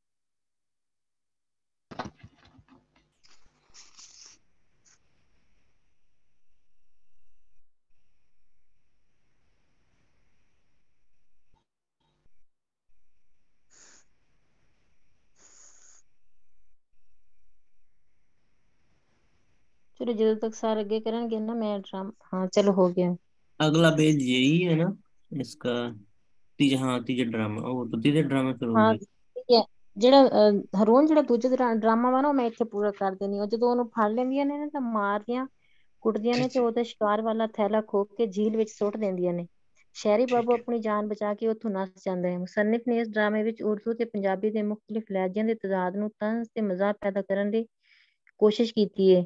चलो ਜਦੋਂ तक सर ਅੱਗੇ ਕਰਨਗੇ ਨਾ मैं ड्राम हाँ चलो हो गया। अगला पेज यही है ना इसका तीजा हाँ तीजा ड्रामा वो तो तीजे ड्रामा शुरू हो ਹਾਂ गया। ਠੀਕ ਹੈ। ਜਿਹੜਾ ਅਹ, ਹਰੋਨ ਜਿਹੜਾ ਦੂਜਾ ਡਰਾਮਾ ਵਾ ਨਾ ਉਹ ਮੈਂ ਇੱਥੇ ਪੂਰਾ ਕਰ ਦੇਣੀ। ਉਹ ਜਦੋਂ ਉਹਨੂੰ ਫੜ ਲੈਂਦੀਆਂ ਨੇ ਨਾ ਤਾਂ ਮਾਰਦੀਆਂ ਕੁੱਟਦੀਆਂ ਜੀ ਨੇ ਤੇ ਜੀ ਉਹਦਾ ਸ਼ਿਕਾਰ ਵਾਲਾ ਥੈਲਾ ਖੋਹ ਕੇ ਝੀਲ ਵਿੱਚ ਸੁੱਟ ਦਿੰਦੀਆਂ ਨੇ। ਸ਼ਹਿਰੀ ਬਾਬੂ ਠੀਕ ਹੈ ਆਪਣੀ ਜਾਨ ਬਚਾ ਕੇ ਉੱਥੋਂ ਨੱਸ ਜਾਂਦਾ ਹੈ। ਮੁਸੰਨਿਫ ਨੇ ਇਸ ਡਰਾਮੇ ਵਿੱਚ ਉਰਦੂ ਤੇ ਪੰਜਾਬੀ ਦੇ ਮੁਖਤਲਿਫ ਲਹਿਜਿਆਂ ਦੇ ਤਜ਼ਾਦ ਨੂੰ ਤੰਜ਼ ਤੇ ਮਜ਼ਾਕ ਪੈਦਾ ਕਰਨ ਦੀ ਕੋਸ਼ਿਸ਼ ਕੀਤੀ ਹੈ।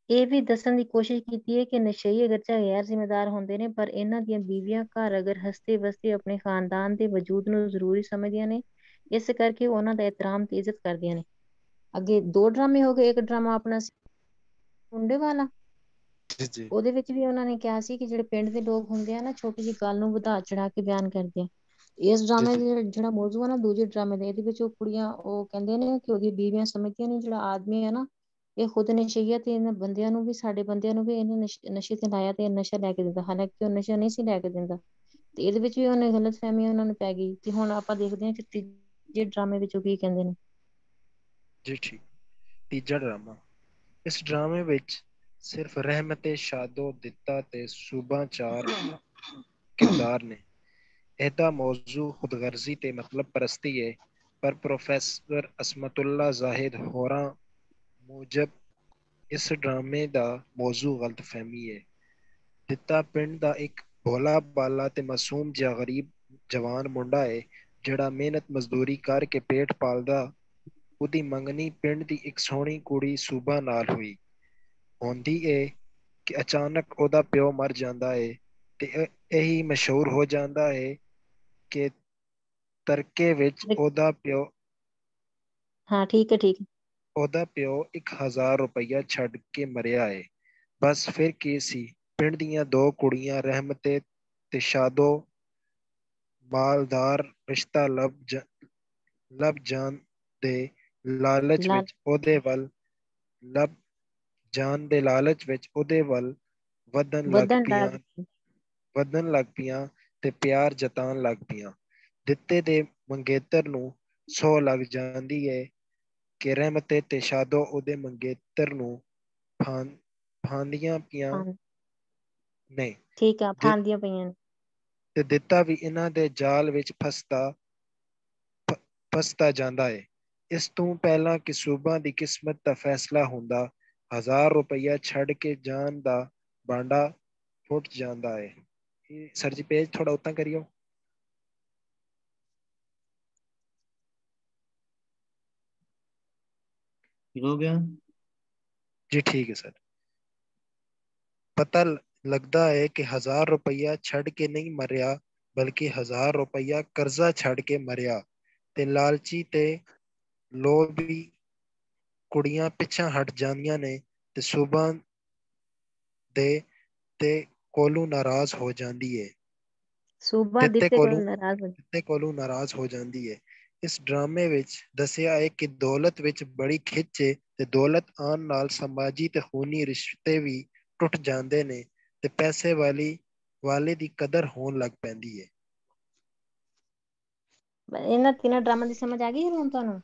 ਇਹ ਵੀ ਦੱਸਣ ਦੀ ਕੋਸ਼ਿਸ਼ ਕੀਤੀ ਹੈ ਕਿ ਨਸ਼ਈ ਅਗਰਚਾ ਗੈਰ ਜ਼ਿੰਮੇਦਾਰ ਹੁੰਦੇ ਨੇ, ਪਰ ਇਹਨਾਂ ਦੀਆਂ ਬੀਵੀਆਂ ਘਰ ਅਗਰ ਹੱਸਤੇ ਵਸਤੇ ਆਪਣੇ ਖਾਨਦਾਨ ਦੇ ਵਜੂਦ ਨੂੰ ਜ਼ਰੂਰੀ ਸਮਝਦੀਆਂ ਨੇ, ਇਸ ਕਰਕੇ ਉਹ ਉਹਨਾਂ ਦਾ ਇਹਤਰਾਮ ਤੇ ਇੱਜ਼ਤ ਕਰਦੀਆਂ ਨੇ। ਅੱਗੇ ਦੋ ਡਰਾਮੇ ਹੋ ਗਏ। ਇੱਕ ਡਰਾਮਾ ਆਪਣਾ ਸੀ ਮੁੰਡੇ ਵਾਲਾ, ਜੀ ਜੀ ਉਹਦੇ ਵਿੱਚ ਵੀ ਉਹਨਾਂ ਨੇ ਕਿਹਾ ਸੀ ਕਿ ਜਿਹੜੇ ਪਿੰਡ ਦੇ ਲੋਕ ਹੁੰਦੇ ਆ ਨਾ, ਛੋਟੀ ਜਿਹੀ ਗੱਲ ਨੂੰ ਵਧਾ ਚੜਾ ਕੇ ਬਿਆਨ ਕਰਦੇ ਆ। ਇਸ ਜੀ ਡਰਾਮੇ ਜੀ ਦੇ ਜਿਹੜਾ ਮੌਜੂ ਆ ਨਾ ਦੂਜੇ ਡਰਾਮੇ ਦੇ, ਇਹਦੇ ਵਿੱਚ ਉਹ ਕੁੜੀਆਂ ਉਹ ਕਹਿੰਦੇ ਨੇ ਕਿ ਉਹਦੀ ਬੀਵੀਆਂ ਸਮਝਦੀਆਂ ਨੇ ਜਿਹੜਾ ਆਦਮੀ ਹੈ ਨਾ, ਇਹ ਖੁਦ ਨਸ਼ਈਆ ਤੇ ਇਹਨਾਂ ਬੰਦਿਆਂ ਨੂੰ ਵੀ, ਸਾਡੇ ਬੰਦਿਆਂ ਨੂੰ ਵੀ ਇਹਨੇ ਨਸ਼- ਨਸ਼ੇ ਤੇ ਲਾਇਆ ਤੇ ਇਹ ਨਸ਼ਾ ਲੈ ਕੇ ਦਿੰਦਾ, ਹਾਲਾਂਕਿ ਉਹ ਨਸ਼ਾ ਨਹੀਂ ਸੀ ਲੈ ਕੇ ਦਿੰਦਾ। ਤੇ ਇਹਦੇ ਵਿੱਚ ਵੀ ਉਹਨੇ ਗਲਤ ਫਹਿਮੀ ਉਹਨਾਂ ਨੂੰ ਪੈ ਗਈ। ਤੇ ਹੁਣ ਆਪਾਂ ਦੇਖਦੇ ਹਾਂ ਕਿ ਤੀਜੇ ਡਰਾਮੇ ਵਿੱਚ ਉਹ ਕੀ ਕਹਿੰਦੇ ਨੇ। ਜੀ ਠੀਕ। ਤੀਜਾ ਡਰਾਮਾ। ਇਸ ਡਰਾਮੇ ਵਿੱਚ ਸਿਰਫ ਰਹਿਮਤੇ ਸ਼ਾਦੋ ਦਿੱਤਾ ਤੇ ਸੂਬਾ ਚਾਰ ਕਿਰਦਾਰ ਨੇ। ਇਹਦਾ ਮੌਜੂ ਖੁਦਗਰਜ਼ੀ ਤੇ ਮਤਲਬ ਪਰਸਤੀ ਹੈ, ਪਰ ਪ੍ਰੋਫੈਸਰ ਅਸਮਤੁੱਲਾ ਜ਼ਾਹਿਦ ਹੋਰਾਂ ਮੁਜਬ ਇਸ ਡਰਾਮੇ ਦਾ ਮੌਜੂ ਗਲਤਫਹਿਮੀ ਹੈ। ਦਿੱਤਾ ਪਿੰਡ ਦਾ ਇੱਕ ਭੋਲਾ ਬਾਲਾ ਤੇ ਮਾਸੂਮ ਜਿਹਾ ਗਰੀਬ ਜਵਾਨ ਮੁੰਡਾ ਹੈ, ਜਿਹੜਾ ਮਿਹਨਤ ਮਜ਼ਦੂਰੀ ਕਰਕੇ ਪੇਟ ਪਾਲਦਾ। ਉਹਦੀ ਮੰਗਣੀ ਪਿੰਡ ਦੀ ਇੱਕ ਸੋਹਣੀ ਕੁੜੀ ਸੂਬਾ ਨਾਲ ਹੋਈ। ਹੁੰਦੀ ਏ ਕਿ ਅਚਾਨਕ ਉਹਦਾ ਪਿਓ ਮਰ ਜਾਂਦਾ ਏ ਤੇ ਇਹ- ਇਹੀ ਮਸ਼ਹੂਰ ਹੋ ਜਾਂਦਾ ਏ ਕਿ ਤਰਕੇ ਵਿੱਚ ਉਹਦਾ ਪਿਓ ਹਾਂ ਠੀਕ ਹੈ ਠੀਕ ਹੈ। ਉਹਦਾ ਪਿਓ ਇੱਕ ਹਜ਼ਾਰ ਰੁਪਈਆ ਛੱਡ ਕੇ ਮਰਿਆ ਏ। ਬਸ ਫਿਰ ਕੀ ਸੀ, ਪਿੰਡ ਦੀਆਂ ਦੋ ਕੁੜੀਆਂ ਰਹਿਮਤੇ ਤੇ ਸ਼ਾਦੋ ਮਾਲਦਾਰ ਰਿਸ਼ਤਾ ਲੱਭ ਜ- ਲੱਭ ਜਾਣ ਦੇ ਲਾਲਚ ਲਾਲ ਵਿੱਚ ਉਹਦੇ ਵੱਲ ਲੱਭ ਜਾਣ ਦੇ ਲਾਲਚ ਵਿੱਚ ਉਹਦੇ ਵੱਲ ਵਧਣ ਲੱਗ ਵਧਣ ਪਈਆਂ ਲੱਗ ਪਈ। ਵਧਣ ਲੱਗ ਪਈਆਂ ਤੇ ਪਿਆਰ ਜਤਾਉਣ ਲੱਗ ਪਈਆਂ। ਦਿੱਤੇ ਦੇ ਮੰਗੇਤਰ ਨੂੰ ਸੌ ਲੱਗ ਜਾਂਦੀ ਏ ਕਿ ਰਹਿਮਤੇ ਤੇ ਸ਼ਾਦੋ ਉਹਦੇ ਮੰਗੇਤਰ ਨੂੰ ਫਾਂ- ਫਾਂਦੀਆਂ ਪਈਆਂ ਹਾਂ ਨੇ ਠੀਕ ਆ, ਦਿ- ਫਾਂਦੀਆਂ ਪਈਆਂ ਨੇ। ਤੇ ਦਿੱਤਾ ਵੀ ਇਹਨਾਂ ਦੇ ਜਾਲ ਵਿੱਚ ਫਸਦਾ ਫ- ਫਸਦਾ ਜਾਂਦਾ ਏ। ਇਸ ਤੋਂ ਪਹਿਲਾਂ ਕਿ ਸੂਬਾ ਦੀ ਕਿਸਮਤ ਦਾ ਫੈਸਲਾ ਹੁੰਦਾ, ਹਜ਼ਾਰ ਰੁਪਈਆ ਛੱਡ ਕੇ ਜਾਣ ਦਾ ਬਾਂਡਾ ਫੁੱਟ ਜਾਂਦਾ ਏ। ਇਹ ਸਰ ਜੀ ਪੇਜ ਥੋੜਾ ਉੱਤਾ ਕਰਿਓ। ਠੀਕ ਹੋ ਗਿਆ। ਜੀ ਠੀਕ ਹੈ ਸਰ। ਪਤਾ ਲ- ਲੱਗਦਾ ਹੈ ਕਿ ਹਜ਼ਾਰ ਰੁਪਈਆ ਛੱਡ ਕੇ ਨਹੀਂ ਮਰਿਆ, ਬਲਕਿ ਹਜ਼ਾਰ ਰੁਪਈਆ ਕਰਜ਼ਾ ਛੱਡ ਕੇ ਮਰਿਆ। ਤੇ ਲਾਲਚੀ ਤੇ ਲੋਭੀ ਕੁੜੀਆਂ ਪਿੱਛਾ ਹਟ ਜਾਂਦੀਆਂ ਨੇ ਤੇ ਸੂਬਾ ਦੇ ਤੇ ਕੋਲੋਂ ਨਾਰਾਜ਼ ਹੋ ਜਾਂਦੀ ਏ। ਸੂਬਾ ਦਿੱਤੇ ਦਿੱਤੇ ਕੋਲੋਂ ਕੋਲ ਨਾਰਾਜ਼ ਹੋ ਦਿੱਤੇ ਕੋਲੋਂ ਨਾਰਾਜ਼ ਹੋ ਜਾਂਦੀ ਏ। ਇਸ ਡਰਾਮੇ ਵਿੱਚ ਦੱਸਿਆ ਹੈ ਕਿ ਦੌਲਤ ਵਿੱਚ ਬੜੀ ਖਿੱਚ ਏ ਤੇ ਦੌਲਤ ਆਉਣ ਨਾਲ ਸਮਾਜੀ ਤੇ ਖੂਨੀ ਰਿਸ਼ਤੇ ਵੀ ਟੁੱਟ ਜਾਂਦੇ ਨੇ ਤੇ ਪੈਸੇ ਵਾਲੀ ਵਾਲੇ ਦੀ ਕਦਰ ਹੋਣ ਲੱਗ ਪੈਂਦੀ ਏ। ਗਈ। ਇਹਨਾਂ ਤਿੰਨਾਂ ਡਰਾਮਾ ਦੀ ਸਮਝ ਆ ਗਈ ਹੁਣ ਤੁਹਾਨੂੰ?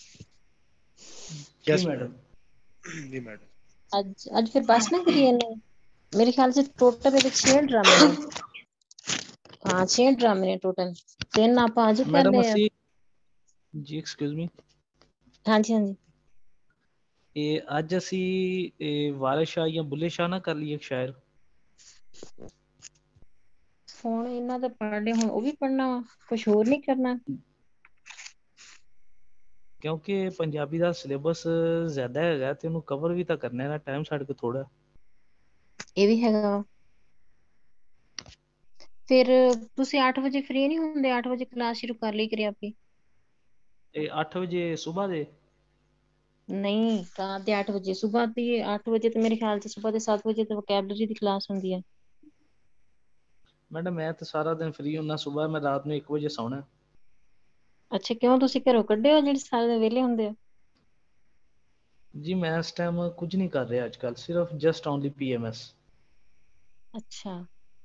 ਜੀ ਯਸ ਮੈਡਮ। ਮੈਡਮ। ਜੀ ਮੈਡਮ। ਅੱਜ ਅੱਜ ਫਿਰ ਬਸ ਨਾ ਕਰੀਏ ਨੇ। ਮੇਰੇ ਖਿਆਲ ਚ ਟੋਟਲ ਇਹਦੇ ਛੇ ਡਰਾਮੇ ਨੇ। ਹਾਂ ਛੇ ਡਰਾਮੇ ਨੇ ਟੋਟਲ। ਤਿੰਨ ਆਪਾਂ ਅੱਜ ਕਰ ਮੈਡਮ ਲਏ ਆ। ਅਸੀਂ ਜੀ ਐਕਸਕਿਊਜ਼ ਮੀ, ਹਾਂਜੀ ਹਾਂਜੀ। ਇਹ ਅੱਜ ਅਸੀਂ ਇਹ ਵਾਰਿਸ ਸ਼ਾਹ ਜਾਂ ਬੁੱਲੇ ਸ਼ਾਹ ਨਾ ਕਰ ਲਈਏ ਸ਼ਾਇਰ। ਹੁਣ ਇਹਨਾਂ ਦਾ ਪੜ੍ਹ ਲਿਆ, ਹੁਣ ਉਹ ਵੀ ਪੜ੍ਹਨਾ ਵਾ, ਕੁਛ ਹੋਰ ਨਹੀਂ ਕਰਨਾ? ਕਿਉਂਕਿ ਪੰਜਾਬੀ ਦਾ ਸਿਲੇਬਸ ਜ਼ਿਆਦਾ ਹੈਗਾ ਤੇ ਉਹਨੂੰ ਕਵਰ ਵੀ ਤਾਂ ਕਰਨਾ ਹੈ, ਟਾਈਮ ਸਾਡੇ ਕੋਲ ਥੋੜਾ। ਇਹ ਵੀ ਹੈਗਾ ਵਾ। ਫਿਰ ਤੁਸੀਂ ਅੱਠ ਵਜੇ ਫ੍ਰੀ ਨਹੀਂ ਹੁੰਦੇ? ਅੱਠ ਵਜੇ ਕਲਾਸ ਸ਼ੁਰੂ ਕਰ ਲਈ ਕਰੀ ਆਪੀ। ਇਹ ਅੱਠ ਵਜੇ ਸੁਬਾਹ ਦੇ? ਨਹੀਂ ਤਾਂ ਤੇ ਅੱਠ ਵਜੇ ਸੁਬਾਹ ਦੀ ਅੱਠ ਵਜੇ ਤੇ ਮੇਰੇ ਖਿਆਲ ਚ ਸੁਬਾਹ ਦੇ ਸੱਤ ਵਜੇ ਤੇ ਵੋਕੈਬਲਰੀ ਦੀ ਕਲਾਸ ਹੁੰਦੀ ਹੈ। ਮੈਡਮ ਮੈਂ ਤਾਂ ਸਾਰਾ ਦਿਨ ਫ੍ਰੀ ਹੁੰਦਾ, ਸੁਬਾਹ ਮੈਂ ਰਾਤ ਨੂੰ ਇੱਕ ਵਜੇ ਸੌਣਾ। ਅੱਛਾ ਕਿਉਂ, ਤੁਸੀਂ ਘਰੋਂ ਕੱਢੇ ਹੋ ਜਿਹੜੇ ਸਾਰੇ ਦਿਨ ਵਿਹਲੇ ਹੁੰਦੇ ਆ? ਜੀ ਮੈਂ ਇਸ ਟਾਈਮ ਕੁਝ ਨਹੀਂ ਕਰ ਰਿਹਾ ਅੱਜ ਕੱਲ੍ਹ, ਸਿਰਫ just only P M S. ਅੱਛਾ।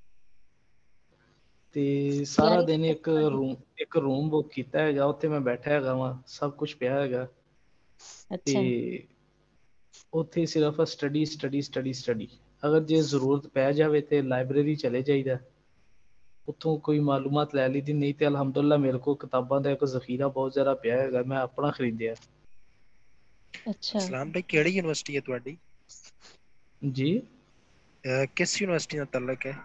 ਤੇ ਸਾਰਾ ਤਿਆਰੀ ਦਿਨ ਕਿੱਥੇ ਇੱਕ ਤੁਹਾਡੀ? ਰੂਮ ਇੱਕ ਰੂਮ ਬੁੱਕ ਕੀਤਾ ਹੈਗਾ, ਉੱਥੇ ਮੈਂ ਬੈਠਾ ਹੈਗਾ ਵਾਂ, ਸਭ ਕੁਛ ਪਿਆ ਹੈਗਾ ਤੇ ਅੱਛਾ ਉੱਥੇ ਸਿਰਫ ਸਟੱਡੀ ਸਟੱਡੀ ਸਟੱਡੀ ਸਟੱਡੀ। ਅਗਰ ਜੇ ਜ਼ਰੂਰਤ ਪੈ ਜਾਵੇ ਤੇ ਲਾਇਬ੍ਰੇਰੀ ਚਲੇ ਜਾਈਦਾ, ਉੱਥੋਂ ਕੋਈ ਮਾਲੂਮਾਤ ਲੈ ਲਈ ਦੀ, ਨਹੀਂ ਤੇ ਅਲਹਮਦੁਲਿਲਾ ਮੇਰੇ ਕੋਲ ਕਿਤਾਬਾਂ ਦਾ ਇੱਕ ਜ਼ਖੀਰਾ ਬਹੁਤ ਜ਼ਿਆਦਾ ਪਿਆ ਹੈਗਾ, ਮੈਂ ਆਪਣਾ ਖਰੀਦਿਆ। ਅੱਛਾ। ਸਲਾਮ ਭਾਈ, ਕਿਹੜੀ ਯੂਨੀਵਰਸਿਟੀ ਹੈ ਤੁਹਾਡੀ? ਜੀ ਅਹ ਕਿਸ ਯੂਨੀਵਰਸਿਟੀ ਨਾਲ ਤਾਲੁਕ ਹੈ?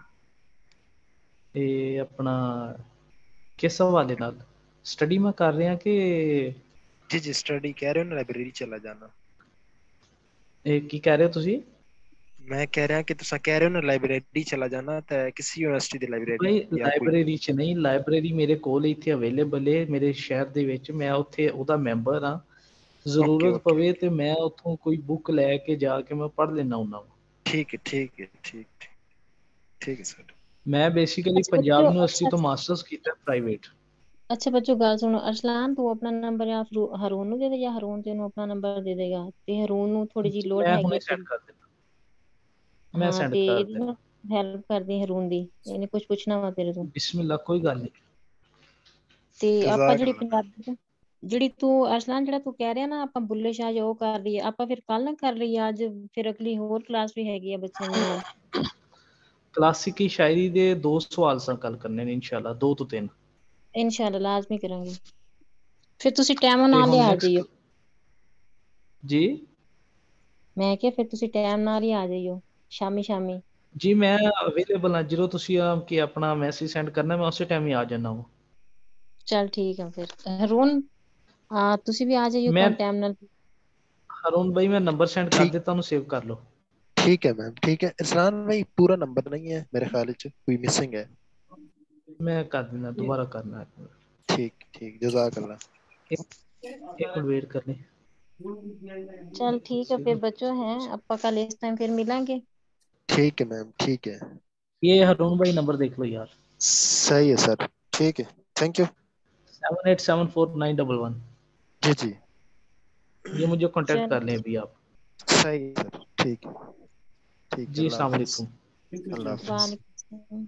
ਇਹ ਆਪਣਾ ਕਿਸ ਹਵਾਲੇ ਨਾਲ ਸਟੱਡੀ ਮੈਂ ਕਰ ਰਿਹਾ ਕਿ ਜੀ ਜੀ ਸਟੱਡੀ ਕਹਿ ਰਹੇ ਹੋ ਨਾ, ਲਾਇਬ੍ਰੇਰੀ ਚਲਾ ਜਾਣਾ। ਇਹ ਕੀ ਕਹਿ ਰਹੇ ਹੋ ਤੁਸੀਂ? मैं कह रहा कि तुसा कह रहे हो ना लाइब्रेरी चला जाना ते किसी यूनिवर्सिटी दी लाइब्रेरी ਭਾਈ या कोई ਲਾਇਬ੍ਰੇਰੀ ਚ ਨਹੀਂ, ਲਾਇਬ੍ਰੇਰੀ ਮੇਰੇ ਕੋਲ ਇੱਥੇ ਅਵੇਲੇਬਲ ਹੈ ਮੇਰੇ ਸ਼ਹਿਰ ਦੇ ਵਿੱਚ, ਮੈਂ ਉੱਥੇ ਉਹਦਾ ਮੈਂਬਰ ਹਾਂ। ओके ਜ਼ਰੂਰਤ ओके ਪਵੇ ओके ਤੇ ਮੈਂ ਉੱਥੋਂ ਕੋਈ ਬੁੱਕ ਲੈ ਕੇ ਜਾ ਕੇ ਮੈਂ ਪੜ੍ਹ ਲੈਣਾ ਹੁੰਦਾ ਵਾਂ। ठीक है ठीक है ठीक ठीक ठीक है सर। ਮੈਂ ਬੇਸਿਕਲੀ अच्छा ਪੰਜਾਬ बच्चों, ਯੂਨੀਵਰਸਿਟੀ अच्छा ਤੋਂ ਮਾਸਟਰਸ ਕੀਤਾ ਪ੍ਰਾਈਵੇਟ। अच्छा बच्चों गल सुनो, अरसलान तू अपना नंबर या फिर हरून ਨੂੰ ਦੇ ਦੇ, ਜਾਂ ਹरून ਤੈਨੂੰ ਆਪਣਾ ਨੰਬਰ ਦੇ ਦੇਗਾ, ਤੇ ਹरून ਨੂੰ ਥੋੜੀ ਜੀ ਲੋੜ ਮੈਂ ਹੈਗੀ ਹੁਣੇ ਹੈ ਸੈਂਡ ਤੇਰੀ। ਕਰ ਦਿੰਦਾ, ਮੈਂ ਹਾਂ ਸੈਂਡ ਤੇ ਕਰ ਇਹਦੀ ਦਿੰਦਾ। ਨਾ ਹੈਲਪ ਕਰਦੀ ਹरून ਦੀ, ਇਹਨੇ ਕੁਝ ਪੁੱਛਣਾ ਵਾ ਤੇਰੇ ਤੋਂ। ਬਿਸਮਿਲ੍ਲਾ, ਕੋਈ ਗੱਲ ਨਹੀਂ। ਤੇ ਆਪਾਂ ਜਿਹੜੀ जज़ाकल्लाह। ਪੰਜਾਬੀ, ਜਿਹੜੀ ਤੂੰ ਅਰਸਲਾਨ ਜਿਹੜਾ ਤੂੰ ਕਹਿ ਰਿਹਾ ਨਾ ਆਪਾਂ ਬੁੱਲੇ ਸ਼ਾਹ ਜੋ ਉਹ ਕਰ ਰਹੀ ਹੈ, ਆਪਾਂ ਫਿਰ ਕੱਲ ਨਾ ਕਰ ਰਹੀ ਆ, ਅੱਜ ਫਿਰ ਅਗਲੀ ਹੋਰ ਕਲਾਸ ਵੀ ਹੈਗੀ ਆ ਬੱਚਿਆਂ ਦੇ ਨਾਲ। ਕਲਾਸਿਕੀ ਸ਼ਾਇਰੀ ਦੇ ਦੋ ਸਵਾਲ ਸਾਂ ਕੱਲ ਕਰਨੇ ਨੇ ਇਨਸ਼ਾਅੱਲਾ, ਦੋ ਤੋਂ ਤਿੰਨ। ਇਨਸ਼ਾਅੱਲਾ ਲਾਜ਼ਮੀ ਕਰਾਂਗੇ। ਫਿਰ ਤੁਸੀਂ ਟਾਈਮ ਤੇ ਨਾਲ ਹੀ ਹੁਣ ਆ ਨੈਕਸਟ ਜਾਈਓ। ਜੀ ਮੈਂ ਕਿਹਾ ਫਿਰ ਤੁਸੀਂ ਟਾਈਮ ਨਾਲ ਹੀ ਆ ਜਾਈਓ, ਸ਼ਾਮੀ ਸ਼ਾਮੀ। ਜੀ ਮੈਂ ਅਵੇਲੇਬਲ ਹਾਂ, ਜਦੋਂ ਤੁਸੀਂ ਆ ਕਿ ਆਪਣਾ ਮੈਸੇਜ ਸੈਂਡ ਕਰਨਾ ਮੈਂ ਉਸੇ ਟਾਈਮ ਹੀ ਆ ਜਾਣਾ ਹਾਂ। ਚੱਲ ਠੀਕ ਆ ਫਿਰ ਹरून, ਆ ਤੁਸੀਂ ਵੀ ਆ ਜਾਈਓ ਮੈਂ ਕੱਲ ਟਾਈਮ ਨਾਲ। ਹरून भाई मैं नंबर सेंड कर ठीक देता हूँ, सेव कर लो। ठीक है मैम ठीक है। इरफान भाई पूरा नंबर नहीं है मेरे ख्याल से, कोई मिसिंग है। मैं कर देना, दोबारा करना है। ठीक ठीक जज़ाकल्लाह। एक एक मिनट वेट कर लें। चल ठीक है फिर बच्चों हैं, ਆਪਾਂ ਕੱਲ ਇਸ टाइम फिर मिलेंगे। ठीक है मैम ठीक है। ये हरून भाई नंबर देख लो यार, सही है सर, ठीक है, thank you. Seven eight seven four nine double one. जी जी ये मुझे कांटेक्ट चल कर लें अभी आप। सही है सर, ठीक है ठीक है। जी अल्लाह अस्सलाम हाफिज। वालेकुम। अल्लाह हाफिज। वालेकुम